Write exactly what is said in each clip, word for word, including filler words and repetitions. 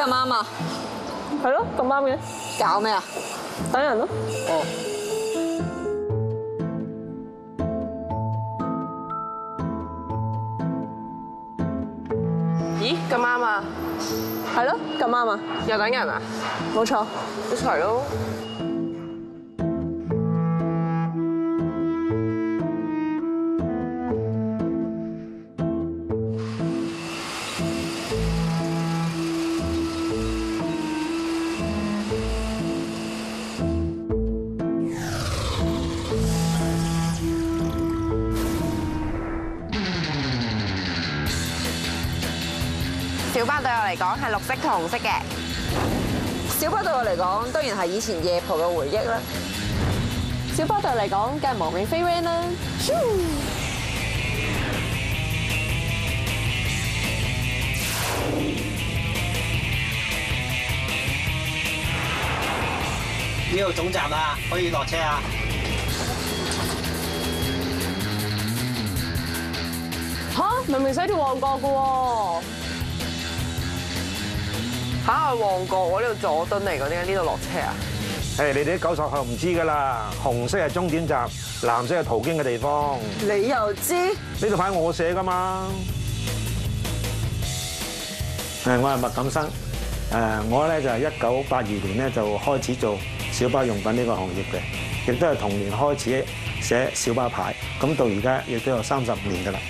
咁啱啊？ 係咯，咁啱嘅。 搞咩啊？ 等人咯。 哦。 咦，咁啱啊！ 係咯，咁啱啊！ 又等人啊？ 冇錯。 一齊咯。小巴對我嚟講係綠色同紅色嘅。 小巴對我嚟講，當然係以前夜蒲嘅回憶啦。 小巴對我嚟講，梗係亡命飛 van 啦。 呢度總站啦，可以落車啊！ 吓，明明寫住旺角嘅喎。 嚇，去旺角，我呢度佐敦嚟㗎，點解呢度落車啊？ 誒，你哋啲九十後唔知㗎啦，紅色係終點站，藍色係途經嘅地方。 你又知？ 呢度牌我寫㗎嘛。誒，我係麥錦生。誒，我咧就係一九八二年咧就開始做小巴用品呢個行業嘅，亦都係同年開始寫小巴牌，咁到而家亦都有三十五年㗎啦。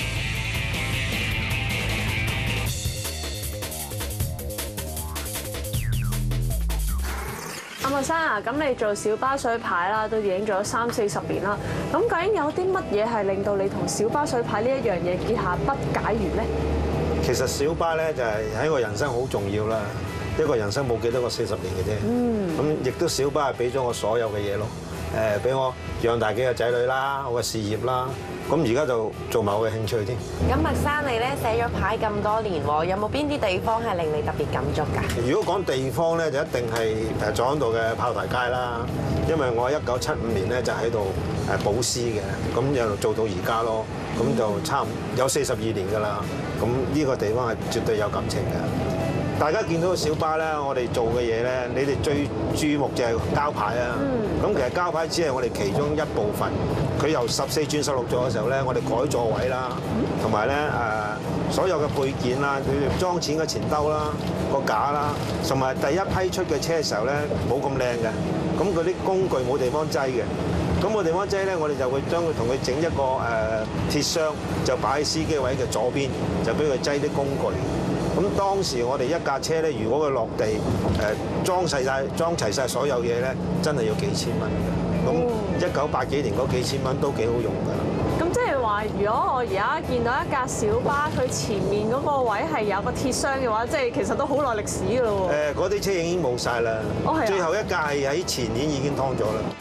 阿麥生啊，咁你做小巴水牌啦，都已經做咗三四十年啦。咁究竟有啲乜嘢係令到你同小巴水牌呢一樣嘢結下不解緣咧？ 其實小巴咧就係喺個人生好重要啦，一個人生冇幾多個四十年嘅啫。嗯。咁亦都小巴係俾咗我所有嘅嘢咯。誒，俾我養大幾個仔女啦，我嘅事業啦。咁而家就做埋我嘅興趣添。 咁麥生你咧寫咗牌咁多年喎，有冇邊啲地方係令你特別感觸㗎？ 如果講地方咧，就一定係誒佐敦道嘅炮台街啦，因為我一九七五年咧就喺度誒保師嘅，咁又做到而家咯，咁就差唔有四十二年㗎啦。咁呢個地方係絕對有感情嘅。大家見到個小巴咧，我哋做嘅嘢咧，你哋最注目就係膠牌啊。咁其實膠牌只係我哋其中一部分。佢由十四轉十六座嘅時候咧，我哋改座位啦，同埋咧誒所有嘅配件啦，佢哋裝錢嘅錢兜啦、個架啦，同埋第一批出嘅車嘅時候咧冇咁靚嘅，咁嗰啲工具冇地方擠嘅。咁冇地方擠咧，我哋就會將佢同佢整一個誒鐵箱，就擺喺司機位嘅左邊，就俾佢擠啲工具。咁當時我哋一架車咧，如果佢落地誒裝齊晒、裝齊晒所有嘢咧，真係要幾千蚊嘅。咁一九八幾年嗰幾千蚊都幾好用㗎。 咁即係話，如果我而家見到一架小巴，佢前面嗰個位係有個鐵箱嘅話，即係其實都好耐歷史㗎咯喎。 誒，嗰啲車已經冇晒啦。 哦，係啊。最後一架係喺前年已經劏咗啦。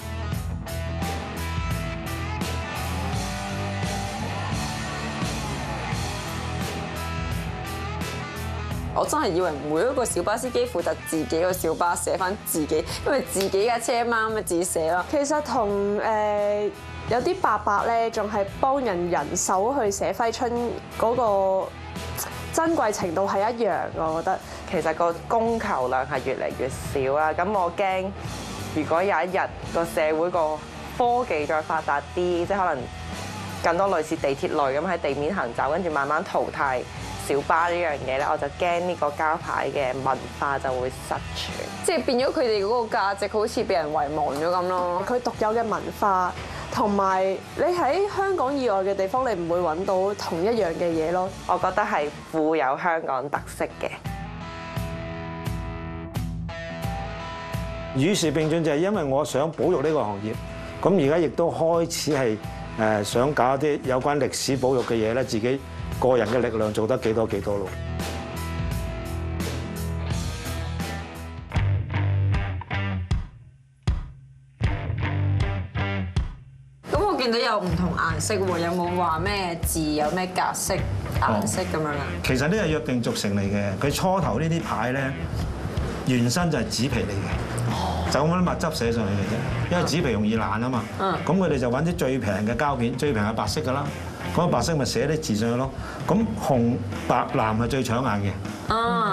我真係以為每一個小巴司機負責自己個小巴寫翻自己，因為自己架車嘛，咪自己寫咯。 其實同誒有啲伯伯咧，仲係幫人人手去寫揮春嗰個珍貴程度係一樣，我覺得。 其實個供求量係越嚟越少啦，咁我驚如果有一日個社會個科技再發達啲，即係可能更多類似地鐵類咁喺地面行走，跟住慢慢淘汰小巴呢樣嘢咧，我就驚呢個膠牌嘅文化就會失傳， 即係變咗佢哋嗰個價值好似被人遺忘咗咁咯。 佢獨有嘅文化，同埋你喺香港以外嘅地方，你唔會揾到同一樣嘅嘢咯。 我覺得係富有香港特色嘅。 與時並進就係因為我想保育呢個行業，咁而家亦都開始係誒想搞一啲有關歷史保育嘅嘢咧，自己個人嘅力量做得幾多幾多咯。 咁我見到有唔同顏色喎，有冇話咩字有咩格式顏色咁樣啊？ 其實呢係約定俗成嚟嘅，佢初頭呢啲牌咧原身就係紙皮嚟嘅，就咁樣墨汁寫上去嘅啫，因為紙皮容易爛啊嘛。咁佢哋就揾啲最平嘅膠片，最平係白色㗎啦。嗰個白色咪寫啲字上去咯。咁紅白藍係最搶眼嘅。咁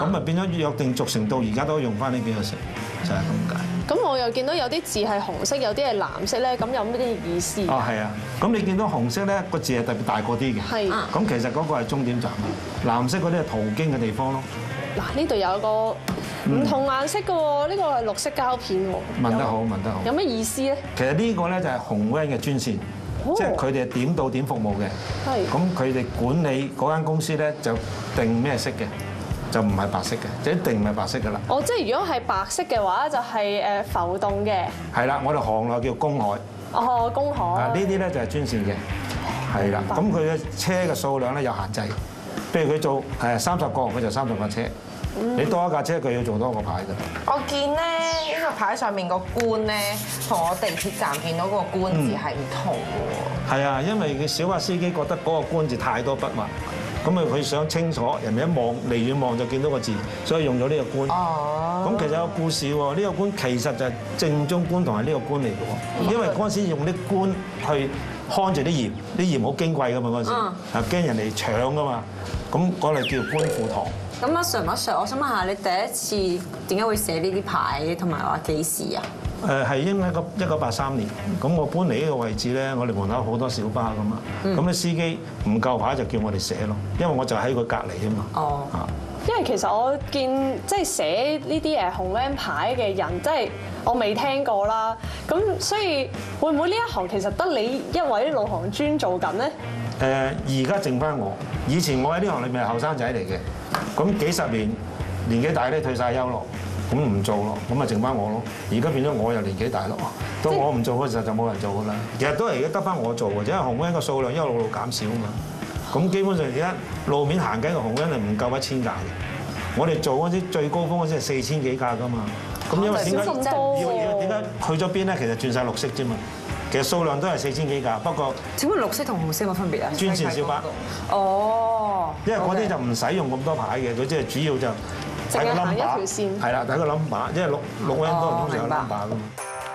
咁啊變咗約定俗成到而家都用翻呢幾個色，就係咁解。 咁我又見到有啲字係紅色，有啲係藍色咧，咁有咩啲意思？ 哦，係啊，咁你見到紅色咧個字係特別大個啲嘅， 係。 咁其實嗰個係終點站，藍色嗰啲係途經嘅地方咯。 嗱，呢度有個唔同顏色嘅喎，呢個係綠色膠片喎。 問得好，問得好。 有咩意思咧？ 其實呢個咧就係紅 van 嘅專線，即係佢哋係點到點服務嘅。 係。 咁佢哋管理嗰間公司咧就定咩色嘅，就唔係白色嘅，就一定唔係白色㗎啦。 哦，即係如果係白色嘅話，就係誒浮動嘅。 係啦，我哋行內叫公海。 哦，公海。 啊，呢啲咧就係專線嘅，係啦。咁佢嘅車嘅數量咧有限制，譬如佢做誒三十個，佢就三十架車。你多一架車，佢要做多個牌㗎。 我見咧呢個牌上面個官咧，同我地鐵站見到個官字係唔同嘅喎。 係啊，因為佢小巴司機覺得嗰個官字太多筆畫，咁啊佢想清楚，人哋一望離遠望就見到個字，所以用咗呢個官。哦。咁其實有個故事喎，呢個官其實就係正宗官同係呢個官嚟嘅喎，因為嗰陣時用啲官去看住啲鹽，啲鹽好矜貴㗎嘛嗰陣時，啊驚人哋搶㗎嘛，咁嗰嚟叫官庫堂。 咁阿 Sir 阿 Sir，我想問下你第一次點解會寫呢啲牌，同埋話幾時啊？ 誒係應該個一九八三年，咁我搬嚟呢個位置咧，我哋門口好多小巴㗎嘛，咁啲司機唔夠牌就叫我哋寫咯，因為我就喺佢隔離啊嘛。哦。啊。 因為其實我見即係寫呢啲誒紅 van 牌嘅人，即係我未聽過啦。咁所以會唔會呢一行其實得你一位老行專做緊咧？ 誒而家剩翻我，以前我喺呢行裏面係後生仔嚟嘅，咁幾十年年紀大咧退晒休咯，咁唔做咯，咁咪剩翻我咯。而家變咗我又年紀大咯，到我唔做嗰時候就冇人做噶啦。其實都係而家得翻我做嘅，因為紅 van 個數量一路路減少啊嘛。咁基本上而家路面行緊嘅紅 van 係唔夠一千架嘅，我哋做嗰啲最高峰嗰陣係四千幾架噶嘛。咁因為點解要點解去咗邊咧？其實轉晒綠色啫嘛。其實數量都係四千幾架，不過請問綠色同紅色有乜分別啊？ 專線小巴。 哦。 因為嗰啲就唔使用咁多牌嘅，佢即係主要就睇個 number。一條線。係啦，睇個 number，因為綠綠 van 都通常有 number 噶嘛。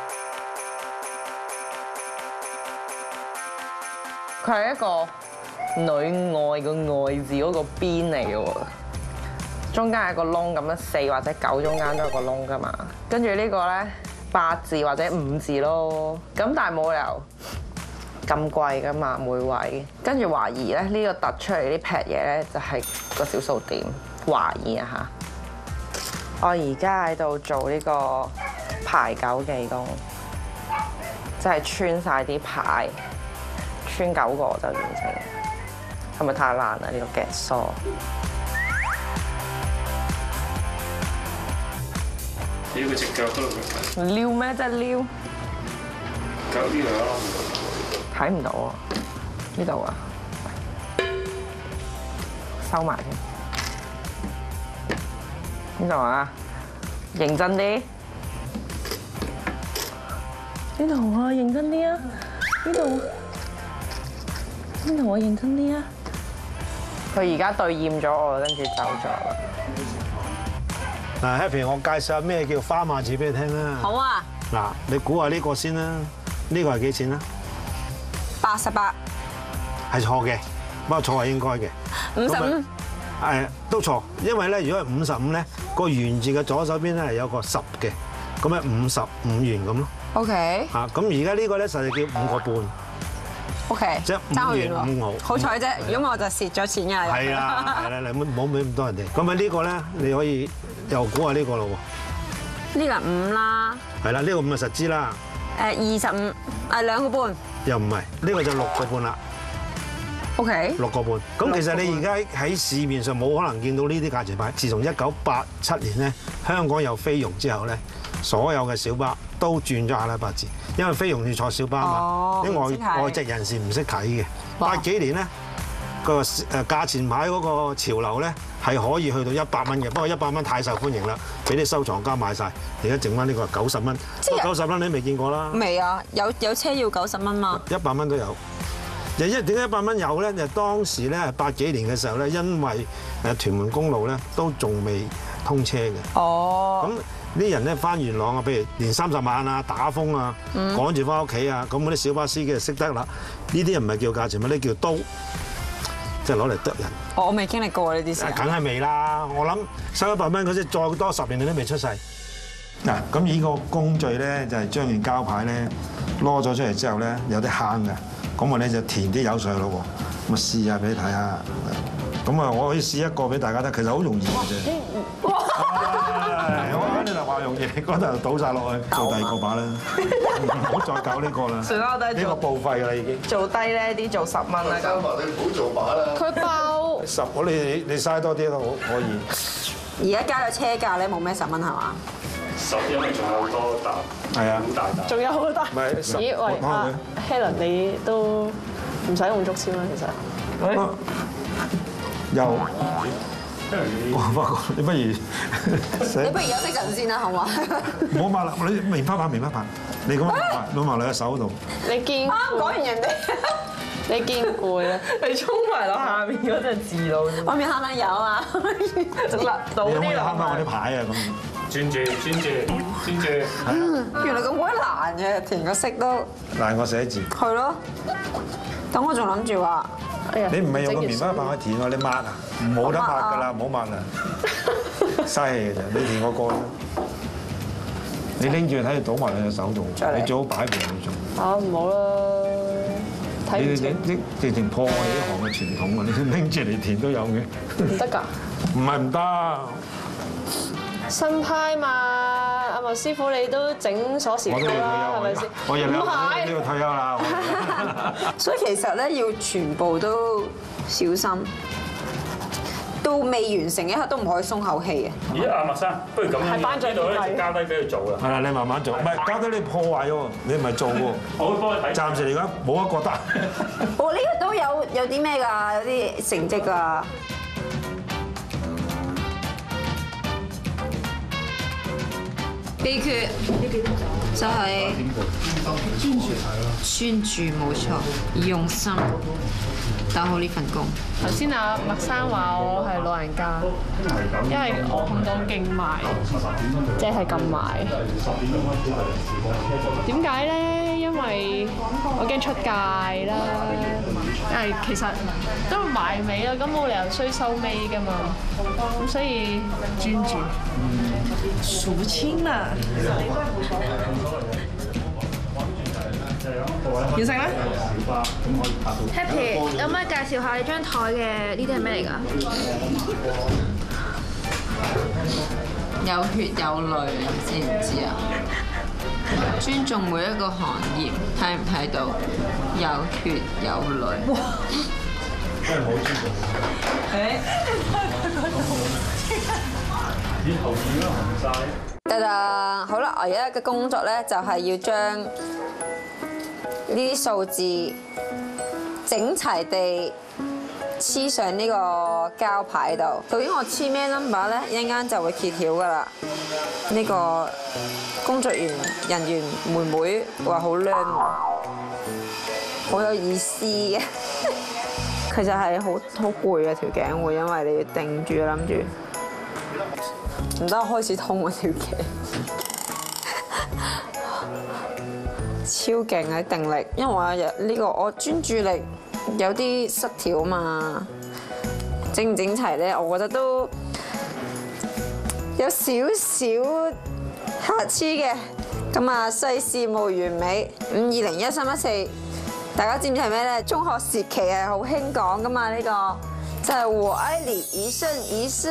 佢係一個女外個外字嗰個邊嚟嘅喎，中間係個窿咁樣，四或者九中間都有個窿噶嘛。跟住呢個咧八字或者五字咯，咁但係冇理由咁貴噶嘛每位。跟住懷疑咧呢個突出嚟啲劈嘢咧就係個小數點，懷疑啊嚇。我而家喺度做呢個排九技工，即係穿晒啲牌。穿九個就完成，係咪太難啦？呢個夾梳撩佢隻腳嗰度， 撩咩？即係撩腳呢度咯， 睇唔到啊！呢度啊，收埋先。呢度啊，認真啲。呢度啊，認真啲啊！呢度。呢度我認真啲啊！佢而家對厭咗我，跟住走咗啦。 嗱 ，Happy， 我介紹下咩叫花碼字俾你聽啦。 好啊。 嗱，你估下呢個先啦，呢個係幾錢啦？ 八十八。 係錯嘅，不過錯係應該嘅。 五十五。 誒，都錯，因為咧，如果係五十五咧，個元字嘅左手邊咧係有個十嘅，咁咪五十五元咁咯。 OK。 嚇，咁而家呢個咧實係叫五個半。 O K， 即係五元五毫， 好彩啫！如果我就蝕咗錢㗎。 係啊，係啦，你唔好俾咁多人哋。咁啊呢個咧，你可以又估下呢個咯喎。 呢個五啦。 係啦，呢個五係實支啦。 誒二十五，誒兩個半。 又唔係，呢個就六個半啦。 O K。 六個半。咁其實你而家喺市面上冇可能見到呢啲價錢牌。自從一九八七年咧，香港有菲傭之後咧，所有嘅小巴都轉咗阿拉伯字。因為菲傭要坐小巴嘛，啲外外籍人士唔識睇嘅。八幾年咧，個誒價錢牌嗰個潮流咧係可以去到一百蚊嘅，不過一百蚊太受歡迎啦，俾啲收藏家買晒。而家剩翻呢個九十蚊，九十蚊你未見過啦。 未啊，有有車要九十蚊嘛？ 一百蚊都有。又一點解一百蚊有咧？就當時咧八幾年嘅時候咧，因為誒屯門公路咧都仲未通車嘅。哦。咁啲人咧翻元朗啊，譬如年三十晚啊、打風啊，趕住翻屋企啊，咁嗰啲小巴司機就識得啦。呢啲唔係叫價錢，乜呢叫刀？ 即係攞嚟剁人。 我未經歷過呢啲事。 梗係未啦！我諗收一百蚊嗰啲，再多十年你都未出世。嗱，咁呢個工序咧就係將件膠牌咧攞咗出嚟之後咧有啲坑嘅，咁我咧就填啲油上去咯喎。咁啊試下俾你睇下。咁啊，我可以試一個俾大家睇，其實好容易嘅啫。哇！哇！你就話容易，嗰度倒晒落去，做第二個把啦。唔好再搞呢個啦。 算啦，我都係呢個報廢㗎啦已經。 做低咧啲做十蚊啦咁。 你唔好做把啦。 佢包十，我你你嘥多啲都好可以。 而家加咗車價咧，冇咩十蚊係嘛？ 十，因為仲有好多笪， 係啊， 好大笪。 仲有好大。 唔係十。 咦？喂，阿 Helen 你都唔使用足籤啦，其實。 又，我發覺你不如你不如休息陣先啦，好嘛？ 唔好抹啦，你棉花棒棉花棒，你咁樣攞埋你喺手度。 你見啱講完人哋， 你見攰啊！ 你衝埋落下面嗰隻字度， 我面慳翻有啊， 甩到你可唔可以啲慳翻我啲牌啊？咁專注專注專注。 原來咁鬼難嘅，填個色都難過寫字。 係咯。等我仲諗住話。 你唔係用個棉花棒去填喎，你抹啊？冇得抹㗎啦，唔好抹啦，嘥氣嘅啫。你填個個啦，你拎住睇住倒埋你隻手度，你最好擺平佢做。 啊，唔好啦，睇你唔清。 你你直情破壞呢行嘅傳統啊！你拎住嚟填都有嘅。 唔得㗎。 唔係唔得。 新派嘛，阿麥師傅你都整鎖匙扣啦，係咪先？ 我日日唔係都要退休啦。 所以其實咧要全部都小心，到未完成一刻都唔可以鬆口氣嘅。 咦，阿麥生，不如咁樣係班長呢度咧點睇就交低俾佢做啦。 係啦，你慢慢做，唔係搞到你破壞喎，你唔係做喎。 我會幫你睇。 暫時嚟講冇一個得。 我呢個都有有啲咩㗎？有啲成績㗎。秘訣就係專注，專注冇錯，用心打好呢份工。 頭先阿麥生話我係老人家，因為我咁講勁埋，即係咁埋。點解咧？因為我驚出界啦，因為其實都埋尾啦，咁冇理由衰收尾噶嘛，咁所以專注。 數清啦。完成啦 Happy，有冇介紹下你張台嘅呢啲係咩嚟㗎？ 有血有淚，知唔知啊？尊重每一個行業，睇唔睇到？有血有淚。 真係好尊重。 咦，後面都紅晒。 得啦，好啦，我而家嘅工作咧就係要將呢啲數字整齊地黐上呢個膠牌度。究竟我黐咩 number 咧？一陣間就會揭曉噶啦。呢個工作員人員妹妹話好靚，好有意思嘅。其實係好好攰啊條頸會，因為你要定住諗住。唔得，我開始痛啊條頸，超勁嘅定力，因為我有呢個我專注力有啲失調啊嘛，整唔整齊咧，我覺得都有少少瑕疵嘅。咁啊，世事無完美，五二零一三一四，大家知唔知係咩咧？中學時期係好興講噶嘛，呢個就係我愛你一生一世。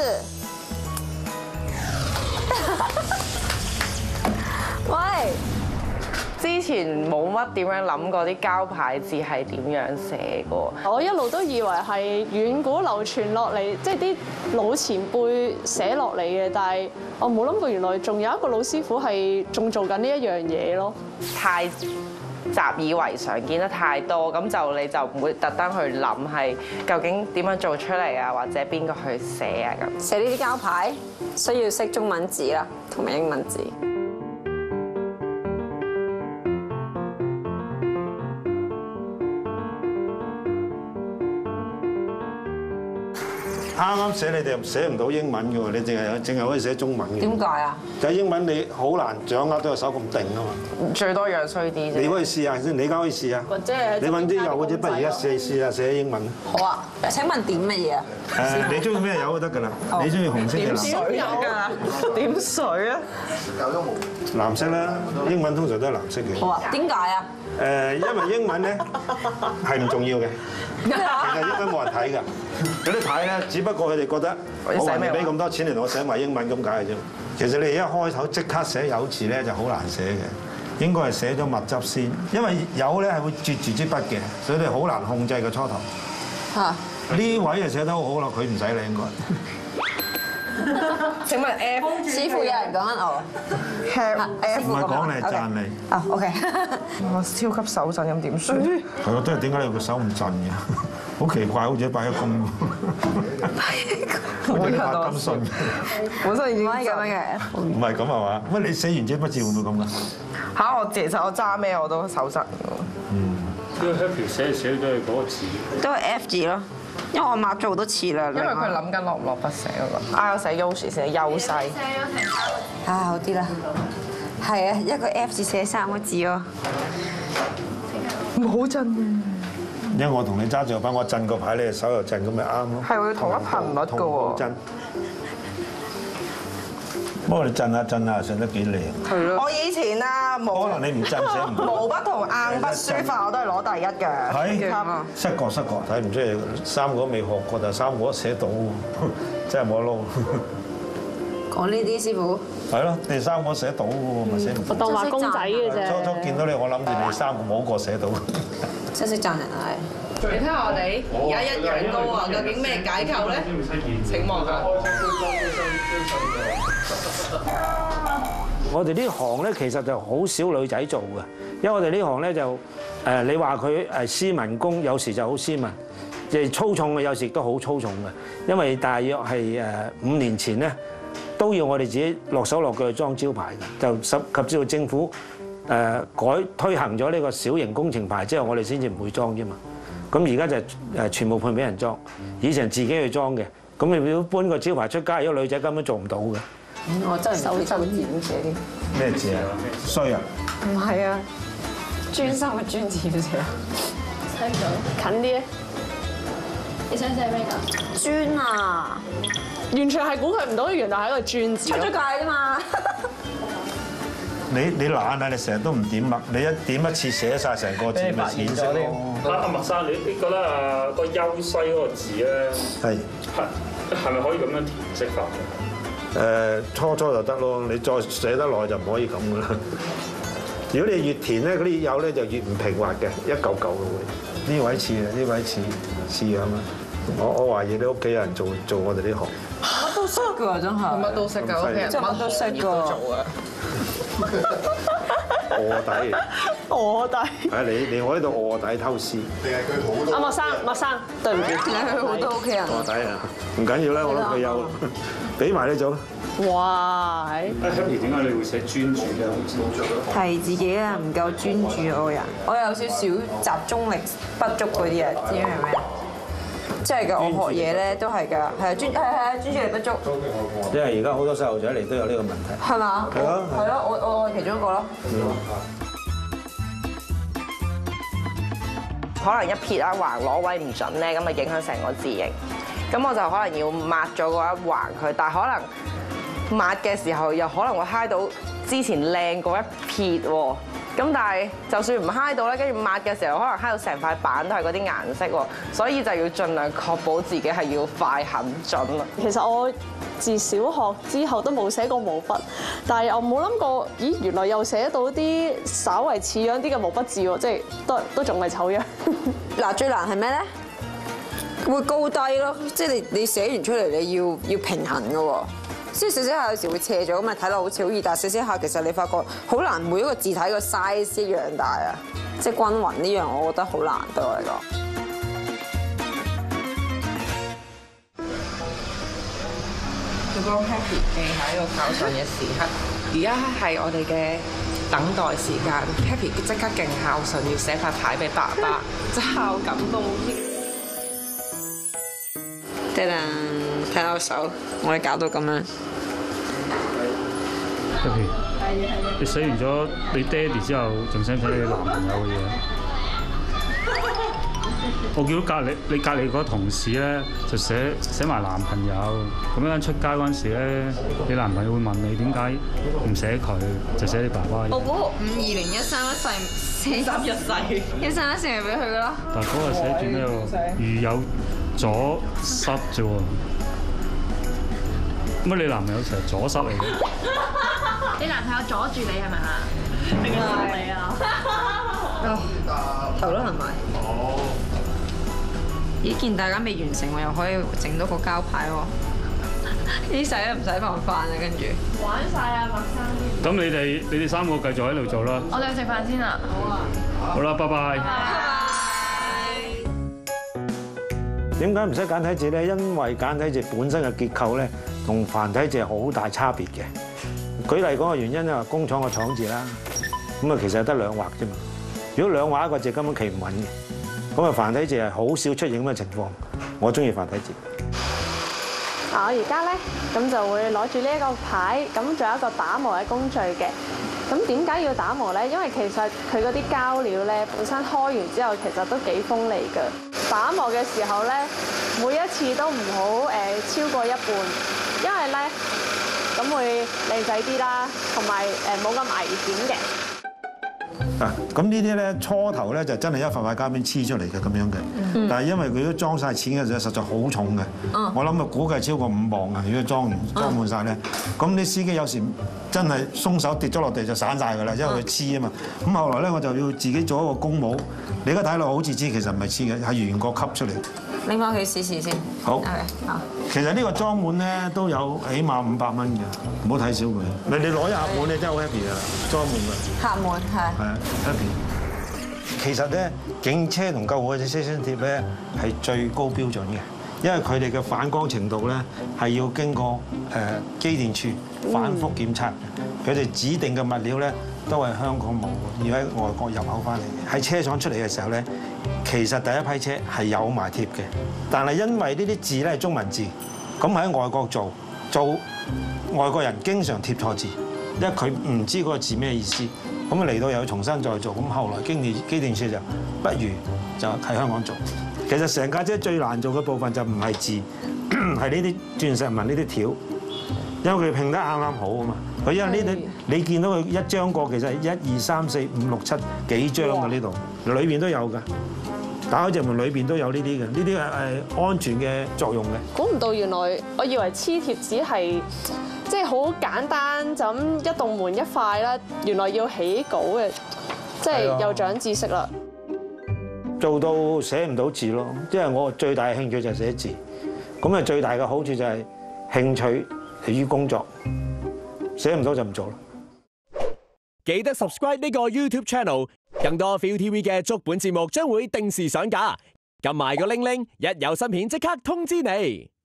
喂， 之前冇乜點樣諗過啲膠牌字係點樣寫過。 我一路都以為係遠古流傳落嚟，即係啲老前輩寫落嚟嘅，但係我冇諗過原來仲有一個老師傅係仲做緊呢一樣嘢咯。 太習以為常，見得太多，咁就你就唔會特登去諗係究竟點樣做出嚟啊，或者邊個去寫啊咁。 寫呢啲膠牌需要識中文字啦，同埋英文字。 啱啱寫你哋又寫唔到英文嘅喎，你淨係淨係可以寫中文嘅。 點解啊？ 就係英文你好難掌握到個手咁定啊嘛。 最多樣衰啲啫。 你可以試下先，你而家可以試下。 或者係你揾啲有嗰啲筆而家試試下寫英文。 好啊！請問點乜嘢啊？ 誒，你中意咩油都得㗎啦。你中意紅色嘅藍色？ 水有㗎，點水啊？ 藍色啦，英文通常都係藍色嘅。 好啊！點解啊？ 誒，因為英文咧係唔重要嘅，其實英文冇人睇㗎。有啲睇咧，只不過佢哋覺得我橫掂俾咁多錢嚟同我寫埋英文咁解嘅啫。其實你一開頭即刻寫有字咧就好難寫嘅，應該係寫咗墨汁先，因為有咧係會絕住支筆嘅，所以你好難控制個初頭。 嚇！ 呢位就寫得好好啦，佢唔使你應該。 請問 F 似乎有人講緊我。 F 唔係講你係讚你。 啊 OK。 我超級手震咁點算？ 係啊，都係點解你個手唔震嘅？好奇怪，好似擺一公。好似白金信。 本身已經唔可以咁樣嘅。 唔係咁係嘛？乜你寫完支筆字會唔會咁㗎？ 嚇！我其實我揸咩我都手震㗎。 呢個 happy 寫寫都係嗰個字。 都係 F 字咯，因為我抹咗好多次啦。 因為佢諗緊落唔落筆寫嗰個。啊，我寫 Yoshi 寫優勢。 啊，好啲啦。係啊，一個 F 字寫三個字咯。 唔好震啊！ 因為我同你揸住個筆，我震個牌，你隻手又震，咁咪啱咯。 係會同一頻率㗎喎。 震。不過你震下震下，寫得幾靚。 係咯。我以前啊，毛可能你唔震寫唔到。 毛筆同硬筆書法我都係攞第一嘅。 係。失覺失覺，睇唔出嚟。三個都未學過，但係三個都寫到喎，真係冇得撈。 講呢啲師傅。 係咯，你三個寫到嘅喎，咪寫唔到。 我當畫公仔嘅啫。 初初見到你，我諗住你三個冇一個寫到。 識識讚人啊！ 你睇下我哋而家一樣高啊，究竟咩解構咧？請望下。 我哋呢行咧，其實就好少女仔做嘅，因為我哋呢行咧就誒，你話佢誒斯文工，有時就好斯文，即係粗重嘅，有時亦都好粗重嘅。因為大約係誒五年前咧，都要我哋自己落手落腳去裝招牌嘅，就及及至到政府誒改推行咗呢個小型工程牌之後，我哋先至唔會裝啫嘛。咁而家就誒全部判俾人裝，以前自己去裝嘅。咁你要搬個招牌出街，如果女仔根本做唔到嘅。 我真係手震點寫啲。 咩字啊？衰啊！ 唔係啊，專心嘅專字點寫啊？ 睇唔到，近啲咧。 你想寫咩㗎？ 專啊！ 完全係估佢唔到，原來係一個專字。 出咗界啫嘛！ 你你懶啊！你成日都唔點墨，你一點一次寫晒成個字咪淺色咯。 阿阿麥生，你你覺得啊個優西嗰個字咧係係係咪可以咁樣填色法嘅？ 誒初初就得咯，你再寫得耐就唔可以咁噶啦。如果你越填咧，嗰啲釉咧就越唔平滑嘅，一嚿嚿嘅會。呢位似啊，呢位似似樣啊！我我懷疑你屋企有人做做我哋呢行。 乜都識㗎，真係。 乜都識㗎，屋企人乜都識㗎。 做啊！ 卧底。 我底。 係你你我呢度卧底偷師。 阿莫生，莫生，對唔住。 你去好多屋企人。 卧底啊！唔緊要啦，我諗佢有，俾埋你做。 哇！ 阿 Happy 點解你會寫專注咧？ 係自己啊，唔夠專注嗰個人。我有少少集中力不足嗰啲啊，知唔知係咩？即係㗎，我學嘢咧都係㗎，係啊專係係啊專注力不足。 因為而家好多細路仔嚟都有呢個問題。 係嘛？ 係啊係咯，我我我係其中一個咯。 可能一撇啊橫攞位唔準咧，咁咪影響成個字形。咁我就可能要抹咗嗰一橫佢，但係可能抹嘅時候又可能會揩到之前靚嗰一撇喎。咁但係就算唔揩到咧，跟住抹嘅時候可能揩到成塊板都係嗰啲顏色喎，所以就要盡量確保自己係要快狠準啦。 其實我自小學之後都冇寫過毛筆，但係我冇諗過，咦原來又寫到啲稍為似樣啲嘅毛筆字喎，即係都都仲係醜樣。 嗱，最難係咩咧？會高低咯，即係你你寫完出嚟你要要平衡嘅喎。即係寫寫下有時會斜咗咁啊，睇落好似好易，但係寫寫下其實你發覺好難每一個字體個 size 一樣大啊，即係均勻呢樣我覺得好難對我嚟講。 佢幫 Happy 記喺度孝順嘅時刻，而家係我哋嘅等待時間。Happy 即刻勁孝順，要寫塊牌俾爸爸，真係好感動。 得啦，睇下我手，我哋搞到咁樣。 一片，你寫完咗你爹哋之後，仲寫唔寫你男朋友嘅嘢？我見到隔離你隔離嗰個同事咧，就寫寫埋男朋友。咁樣出街嗰陣時咧，你男朋友會問你點解唔寫佢，就寫你爸爸。 我估五二零一三一世，一三一世，一三一世咪俾佢噶咯。 但係嗰個寫住咩喎？如有阻塞啫喎。乜你男朋友成日阻塞嚟嘅？ 你男朋友阻住你係咪啊？定係阻你啊？ 頭都痕埋。哦。咦，見大家未完成，我又可以整到個膠牌喎。呢世都唔使防範啊，跟住。 玩晒啊，麥生。 咁你哋你哋三個繼續喺度做啦。 我哋去食飯先啦。好啊。 好啦，拜拜。 拜拜。 點解唔識簡體字咧？因為簡體字本身嘅結構咧，同繁體字係好大差別嘅。舉例講個原因咧，話工廠個廠字啦，咁啊其實係得兩畫啫嘛。如果兩畫一個字根本企唔穩嘅。咁啊，繁體字係好少出現咁嘅情況。我中意繁體字。 嗱，我而家咧咁就會攞住呢一個牌，咁仲有一個打磨嘅工序嘅。咁點解要打磨咧？因為其實佢嗰啲膠料咧本身開完之後，其實都幾鋒利㗎。打磨嘅時候咧，每一次都唔好誒超過一半，因為咧咁會靚仔啲啦，同埋誒冇咁危險嘅。 啊，咁呢啲咧初頭咧就真係一塊塊膠片黐出嚟嘅咁樣嘅，嗯、但係因為佢都裝晒錢嘅時候，實在好重嘅。嗯、我諗啊，估計超過五磅啊！如果裝完裝滿晒咧，咁啲、嗯、司機有時真係鬆手跌咗落地就散晒㗎啦，因為佢黐啊嘛。咁、嗯、後來咧我就要自己做一個公模，你而家睇落好似黐，其實唔係黐嘅，係圓角吸出嚟。 拎翻屋企試試先。好。好。 其實呢個裝滿咧都有起碼五百蚊嘅，唔好睇小佢。你你攞一盒滿你真係好 happy 㗎啦，裝滿㗎。 盒滿係。係啊 happy。其實咧，警車同救護車車身貼咧係最高標準嘅，因為佢哋嘅反光程度咧係要經過誒機電處反覆檢測，佢哋指定嘅物料咧都係香港冇，要喺外國入口翻嚟嘅。喺車廠出嚟嘅時候咧，其實第一批車係有埋貼嘅，但係因為呢啲字咧係中文字，咁喺外國做做外國人經常貼錯字，因為佢唔知嗰個字咩意思。咁啊嚟到又要重新再做，咁後來經電機電處就不如就喺香港做。其實成架車最難做嘅部分就唔係字，係呢啲鑽石紋呢啲條，因為佢拼得啱啱好啊嘛。佢因為呢啲你見到佢一張過，其實係一二三四五六七幾張嘅呢度，裏邊都有㗎。打開隻門裏邊都有呢啲嘅，呢啲係誒安全嘅作用嘅。 估唔到原來我以為黐貼紙係即係好簡單，就咁一棟門一塊啦。原來要起稿嘅，即係又長知識啦。 做到寫唔到字咯，因為我最大嘅興趣就係寫字。咁啊，最大嘅好處就係興趣嚟於工作，寫唔到就唔做啦。 記得 subscribe 呢個 YouTube channel， 更多 ViuTV 嘅足本節目將會定時上架。撳埋個鈴鈴，一有新片即刻通知你。